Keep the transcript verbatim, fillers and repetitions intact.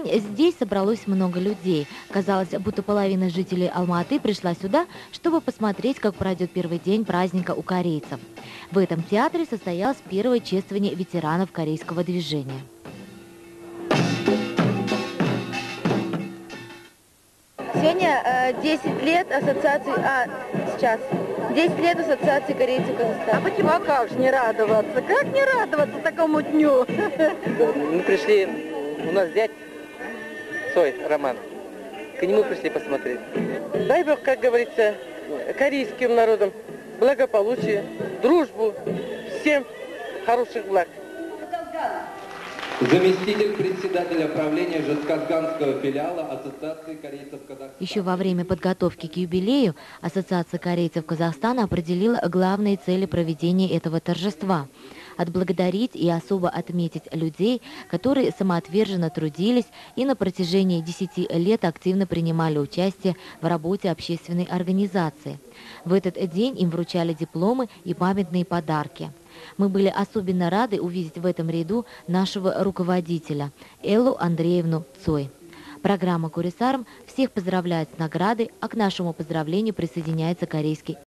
день здесь собралось много людей. Казалось, будто половина жителей Алма-Аты пришла сюда, чтобы посмотреть, как пройдет первый день праздника у корейцев. В этом театре состоялось первое чествование ветеранов корейского движения. Сегодня десять лет ассоциации, а сейчас десять лет ассоциации корейцев Казахстана. А почему, а как же не радоваться? Как не радоваться такому дню? Мы пришли, у нас зять Цой Роман, к нему пришли посмотреть. Дай Бог, как говорится, корейским народам благополучие, дружбу, всем хороших благ. Заместитель председателя правления Жезказганского филиала Ассоциации корейцев Казахстана. Еще во время подготовки к юбилею Ассоциация корейцев Казахстана определила главные цели проведения этого торжества – отблагодарить и особо отметить людей, которые самоотверженно трудились и на протяжении десяти лет активно принимали участие в работе общественной организации. В этот день им вручали дипломы и памятные подарки. Мы были особенно рады увидеть в этом ряду нашего руководителя Эллу Андреевну Цой. Программа «Курисарм» всех поздравляет с наградой, а к нашему поздравлению присоединяется корейский